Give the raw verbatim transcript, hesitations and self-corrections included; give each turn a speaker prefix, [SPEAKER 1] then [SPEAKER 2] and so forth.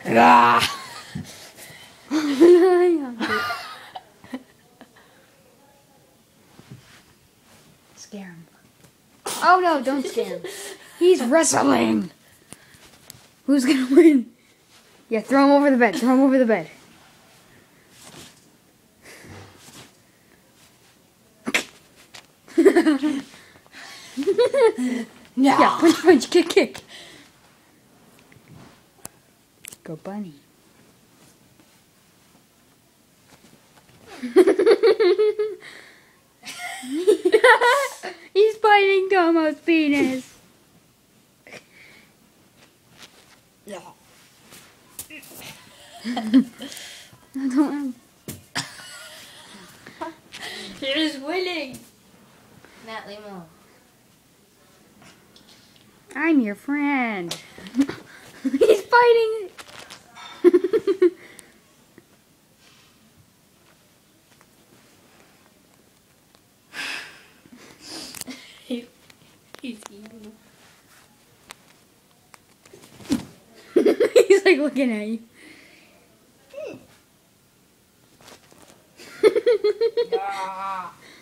[SPEAKER 1] Ah. Scare him. Oh no, don't scare him. He's wrestling. Who's gonna win? Yeah, throw him over the bed. Throw him over the bed.
[SPEAKER 2] No.
[SPEAKER 1] Yeah, punch, punch, kick, kick. Go bunny. He's biting Tomo's penis.
[SPEAKER 2] No.
[SPEAKER 1] I don't
[SPEAKER 2] He's winning. Matt, leave him alone.
[SPEAKER 1] I'm your friend. He's biting.
[SPEAKER 2] he, he's eating.
[SPEAKER 1] He's like looking at you.
[SPEAKER 2] Ah.